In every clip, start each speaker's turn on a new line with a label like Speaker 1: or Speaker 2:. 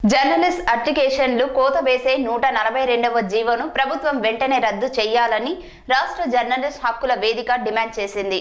Speaker 1: Journalist అప్లికేషన్లు కోత వేసే 142వ జీవోను ప్రభుత్వం వెంటనే రద్దు చేయాలని రాష్ట్ర జర్నలిస్ట్ హక్కుల వేదిక డిమాండ్ చేసింది.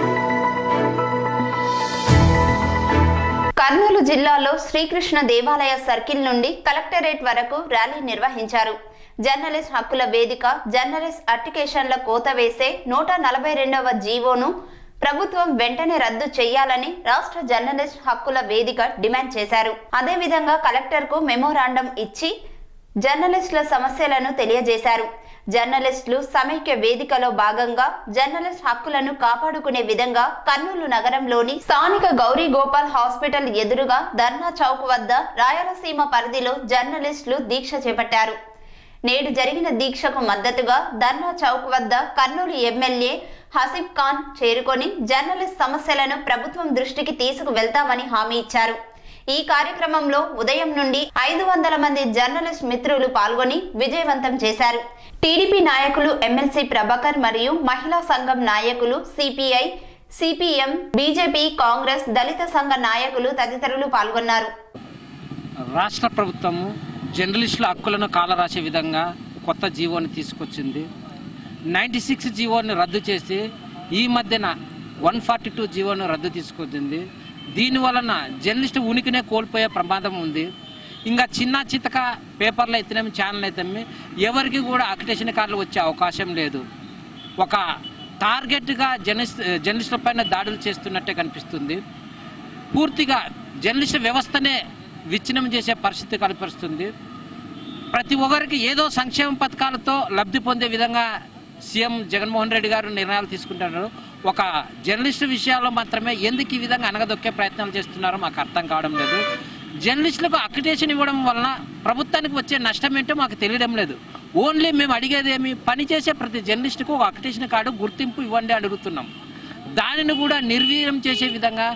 Speaker 1: కర్నూలు జిల్లాలో శ్రీకృష్ణ దేవాలయ సర్కిల్ నుండి కలెక్టరేట్ వరకు ర్యాలీ నిర్వహించారు. జర్నలిస్ట్ హక్కుల వేదిక జర్నలిస్ట్ అప్లికేషన్ల కోత వేసే 142వ జీవోను ప్రభుత్వం వెంటనే రద్దు చేయాలని రాష్ట్ర జర్నలిస్ట్ హక్కుల వేదిక డిమాండ్ చేశారు. అదేవిధంగా కలెక్టర్ కు మెమోరాండం ఇచ్చి జర్నలిస్టుల సమస్యలను తెలియజేశారు. జర్నలిస్టులు సమైక్య వేదికలో భాగంగా జర్నలిస్ట్ హక్కులను కాపాడుకునే విధంగా కర్నూలు నగరంలోని స్థానిక గౌరీ గోపాల్ హాస్పిటల్ ఎదురుగా ధర్నా చౌక్ వద్ద రాయలసీమ పరిధిలో జర్నలిస్టులు దీక్ష చేపట్టారు. నేడు జరిగిన దీక్షకు మద్దతుగా ధర్నా చౌక్ వద్ద కర్నూలు ఎమ్మెల్యే హసీఫ్ ఖాన్ చేరుకొని జర్నలిస్ట్ సమస్యలను ప్రభుత్వం దృష్టికి తీసుకువెళ్తామని హామీ ఇచ్చారు. ఈ కార్యక్రమంలో ఉదయం నుండి 500 మంది జర్నలిస్ట్ మిత్రులు పాల్గొని విజయవంతం చేశారు. టీడీపీ నాయకులు ఎమ్మెల్సీ ప్రభాకర్ మరియు మహిళా సంఘం నాయకులు సిపిఐ, సిపిఎం, బీజేపీ, కాంగ్రెస్, దళిత సంఘ నాయకులు తదితరులు పాల్గొన్నారు.
Speaker 2: రాష్ట్ర ప్రభుత్వము జర్నలిస్టుల హక్కులను కాలరాసే విధంగా కొత్త జీవోని తీసుకొచ్చింది. 96 జీవోని రద్దు చేసి ఈ మధ్యన 142 జీవోను రద్దు తీసుకొచ్చింది. దీనివలన జర్నలిస్టు ఉనికినే కోల్పోయే ప్రమాదం ఉంది. ఇంకా చిన్న చితక పేపర్లు అయితేనేమి, ఛానల్ అయితేనేమి ఎవరికి కూడా అక్రిడిటేషన్ కార్డులు వచ్చే అవకాశం లేదు. ఒక టార్గెట్గా జర్నలిస్టుల పైన దాడులు చేస్తున్నట్టే కనిపిస్తుంది. పూర్తిగా జర్నలిస్టు వ్యవస్థనే విచ్ఛిన్నం చేసే పరిస్థితి కనిపిస్తుంది. ప్రతి ఒక్కరికి ఏదో సంక్షేమ పథకాలతో లబ్ధి పొందే విధంగా సీఎం జగన్మోహన్ రెడ్డి గారు నిర్ణయాలు తీసుకుంటున్నారు. ఒక జర్నలిస్టు విషయాల్లో మాత్రమే ఎందుకు ఈ విధంగా అనగదొక్కే ప్రయత్నాలు చేస్తున్నారో మాకు అర్థం కావడం లేదు. జర్నలిస్టులకు అక్రిడిటేషన్ ఇవ్వడం వలన ప్రభుత్వానికి వచ్చే నష్టం ఏంటో మాకు తెలియడం లేదు. ఓన్లీ మేము అడిగేది ఏమి, పనిచేసే ప్రతి జర్నలిస్టుకు ఒక అక్రిడిటేషన్ కార్డు గుర్తింపు ఇవ్వండి అడుగుతున్నాం. దానిని కూడా నిర్వీర్యం చేసే విధంగా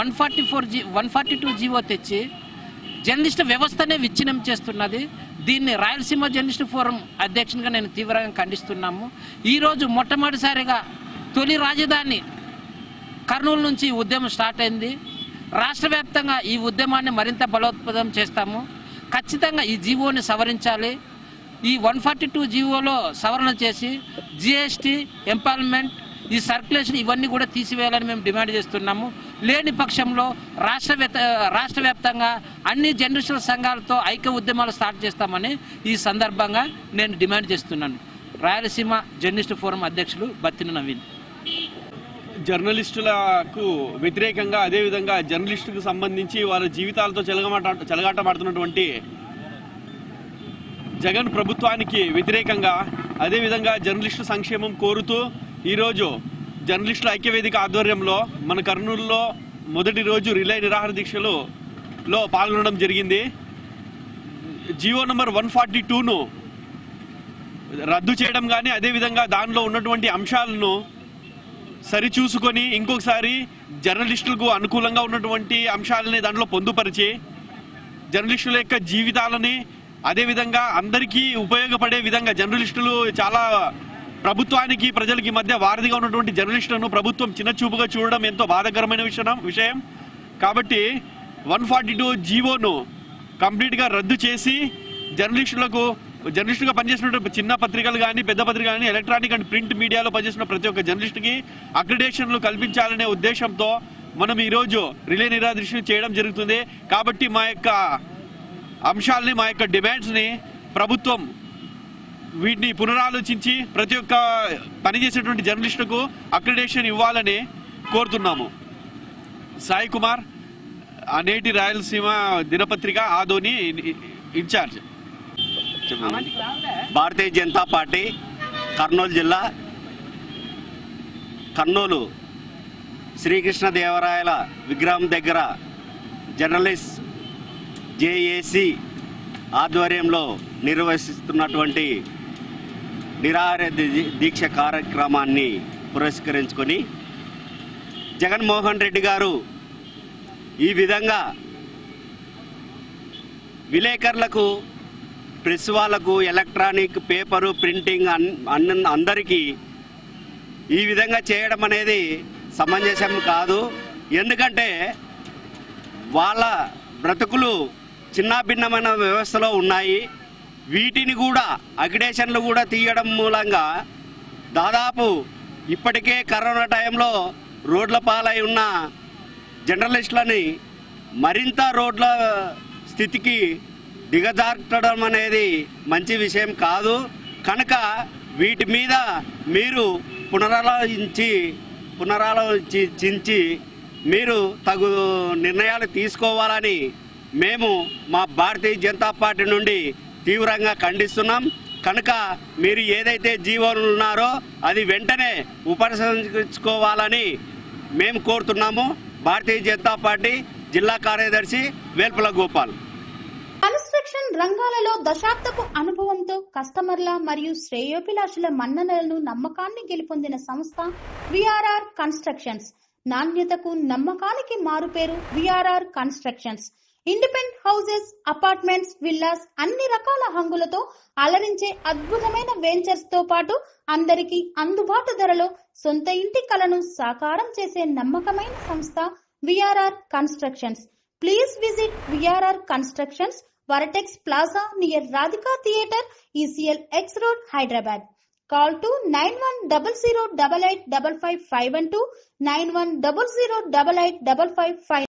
Speaker 2: 142 జీవో తెచ్చి జర్నలిస్టు వ్యవస్థనే విచ్ఛిన్నం చేస్తున్నది. దీన్ని రాయలసీమ జర్నలిస్టు ఫోరం అధ్యక్షునిగా నేను తీవ్రంగా ఖండిస్తున్నాము. ఈరోజు మొట్టమొదటిసారిగా తొలి రాజధాని కర్నూలు నుంచి ఈ ఉద్యమం స్టార్ట్ అయింది. రాష్ట్ర వ్యాప్తంగా ఈ ఉద్యమాన్ని మరింత బలోపేతం చేస్తాము. ఖచ్చితంగా ఈ జీవోని సవరించాలి. ఈ 142 జీవోలో సవరణ చేసి జిఎస్టీ, ఎంపావర్మెంట్, ఈ సర్క్యులేషన్ ఇవన్నీ కూడా తీసివేయాలని మేము డిమాండ్ చేస్తున్నాము. లేని పక్షంలో రాష్ట్ర వ్యాప్తంగా అన్ని జర్నలిస్టుల సంఘాలతో ఐక్య ఉద్యమాలు స్టార్ట్ చేస్తామని ఈ సందర్భంగా నేను డిమాండ్ చేస్తున్నాను. రాయలసీమ జర్నలిస్టు ఫోరం అధ్యక్షులు బత్తిన నవీన్.
Speaker 3: జర్నలిస్టులకు వ్యతిరేకంగా, అదేవిధంగా జర్నలిస్టుకు సంబంధించి వారి జీవితాలతో చెలగాటమాడుతున్నటువంటి జగన్ ప్రభుత్వానికి వ్యతిరేకంగా, అదేవిధంగా జర్నలిస్టు సంక్షేమం కోరుతూ ఈరోజు జర్నలిస్టుల ఐక్యవేదిక ఆధ్వర్యంలో మన కర్నూలులో మొదటి రోజు రిలే నిరాహార దీక్షలో పాల్గొనడం జరిగింది. జీవో నంబర్ 142ను రద్దు చేయడం కానీ, అదేవిధంగా దానిలో ఉన్నటువంటి అంశాలను సరిచూసుకొని ఇంకొకసారి జర్నలిస్టులకు అనుకూలంగా ఉన్నటువంటి అంశాలని దాంట్లో పొందుపరిచి జర్నలిస్టుల యొక్క జీవితాలని, అదేవిధంగా అందరికీ ఉపయోగపడే విధంగా జర్నలిస్టులు చాలా ప్రభుత్వానికి ప్రజలకి మధ్య వారధిగా ఉన్నటువంటి జర్నలిస్టులను ప్రభుత్వం చిన్నచూపుగా చూడడం ఎంతో బాధాకరమైన విషయం. కాబట్టి 142 జీవోను కంప్లీట్గా రద్దు చేసి జర్నలిస్టుగా పనిచేసిన చిన్న పత్రికలు కానీ, పెద్ద పత్రికలు కానీ, ఎలక్ట్రానిక్ అండ్ ప్రింట్ మీడియాలో పనిచేసిన ప్రతి ఒక్క జర్నలిస్టుకి అక్రిడిటేషన్లు కల్పించాలనే ఉద్దేశంతో మనం ఈరోజు రిలే నిరాహార దీక్ష చేయడం జరుగుతుంది. కాబట్టి మా యొక్క అంశాలని, మా యొక్క డిమాండ్స్ని ప్రభుత్వం వీటిని పునరాలోచించి ప్రతి ఒక్క పనిచేసేటువంటి జర్నలిస్టులకు అక్రిడిటేషన్ ఇవ్వాలని కోరుతున్నాము. సాయి కుమార్, నేటి రాయలసీమ దినపత్రిక ఆదోని ఇన్ఛార్జ్.
Speaker 4: భారతీయ జనతా పార్టీ కర్నూలు జిల్లా కర్నూలు శ్రీకృష్ణదేవరాయల విగ్రహం దగ్గర జర్నలిస్ట్ జేఏసీ ఆధ్వర్యంలో నిర్వహిస్తున్నటువంటి నిరాహార దీక్ష కార్యక్రమాన్ని పురస్కరించుకొని జగన్మోహన్ రెడ్డి గారు ఈ విధంగా విలేకరులకు, ప్రెస్ వాళ్ళకు, ఎలక్ట్రానిక్, పేపరు, ప్రింటింగ్ అందరికీ ఈ విధంగా చేయడం అనేది సమంజసం కాదు. ఎందుకంటే వాళ్ళ బ్రతుకులు చిన్నాభిన్నమైన వ్యవస్థలో ఉన్నాయి. వీటిని కూడా అగ్రిడేషన్లు కూడా తీయడం మూలంగా దాదాపు ఇప్పటికే కరోనా టైంలో రోడ్ల పాలై ఉన్న జర్నలిస్టులని మరింత రోడ్ల స్థితికి దిగజార్చడం అనేది మంచి విషయం కాదు. కనుక వీటి మీద మీరు పునరాలోచించి మీరు తగు నిర్ణయాలు తీసుకోవాలని మేము మా భారతీయ జనతా పార్టీ నుండి తీవ్రంగా ఖండిస్తున్నాం. కనుక మీరు ఏదైతే జీవోలు ఉన్నారో అది వెంటనే ఉపసంహరించుకోవాలని మేము కోరుతున్నాము. భారతీయ జనతా పార్టీ జిల్లా కార్యదర్శి వేల్పుల గోపాల్.
Speaker 5: కన్స్ట్రక్షన్ రంగాలలో దశాబ్దపు అనుభవంతో కస్టమర్ల మరియు శ్రేయోభిలాషుల మన్ననలను నమ్మకాన్ని గెలుపొందిన సంస్థ విఆర్ఆర్ కన్స్ట్రక్షన్స్. నాణ్యతకు నమ్మకానికి మారుపేరు VRR constructions. Independent houses, apartments, villas అన్ని రకాల హంగులతో అలరించే అద్భుతమైన వెంచర్స్ తో పాటు అందరికీ అందుబాటు ధరలో సొంత ఇంటి కలను సాకారం చేసే నమ్మకమైన సంస్థ VRR constructions. Please visit VRR Constructions, Varatex Plaza near Radhika Theatre, ECL X Road, Hyderabad. Call to 9100885551 91008855.